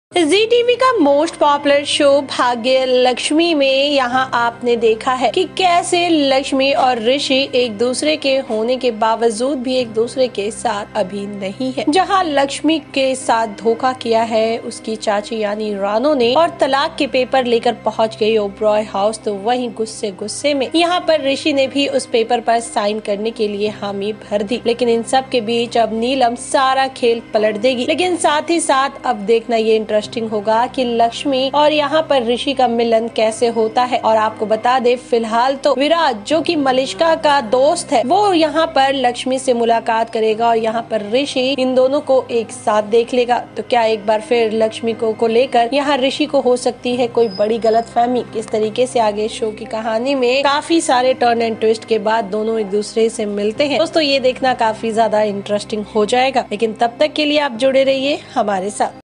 जी TV का most popular show Bhagya Lakshmi में यहाँ आपने देखा है कि कैसे लक्ष्मी और ऋषि एक दूसरे के होने के बावजूद भी एक दूसरे के साथ अभी नहीं है। जहाँ लक्ष्मी के साथ धोखा किया है उसकी चाची यानी रानो ने और तलाक के पेपर लेकर पहुँच गई ओबरॉय हाउस, तो वहीं गुस्से गुस्से में यहाँ पर ऋषि ने भी उस पेपर पर साइन करने के लिए हामी भर दी। लेकिन इन सब के बीच अब नीलम सारा खेल पलट देगी। लेकिन साथ ही साथ अब देखना ये इंटरेस्टिंग होगा कि लक्ष्मी और यहाँ पर ऋषि का मिलन कैसे होता है। और आपको बता दे फिलहाल तो विराज जो कि मलिष्का का दोस्त है वो यहाँ पर लक्ष्मी से मुलाकात करेगा और यहाँ पर ऋषि इन दोनों को एक साथ देख लेगा। तो क्या एक बार फिर लक्ष्मी को लेकर यहाँ ऋषि को हो सकती है कोई बड़ी गलतफहमी? किस तरीके से आगे शो की कहानी में काफी सारे टर्न एंड ट्विस्ट के बाद दोनों एक दूसरे से मिलते हैं दोस्तों, ये देखना काफी ज्यादा इंटरेस्टिंग हो जाएगा। लेकिन तब तक के लिए आप जुड़े रहिए हमारे साथ।